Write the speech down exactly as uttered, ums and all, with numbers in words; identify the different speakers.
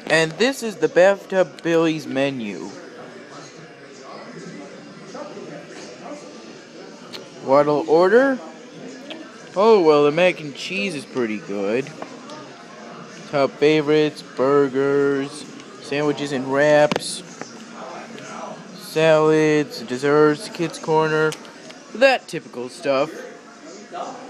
Speaker 1: And this is the Bathtub Billy's menu. What'll order? Oh, well, the mac and cheese is pretty good. Top favorites, burgers, sandwiches and wraps, salads, desserts, kids' corner, that typical stuff.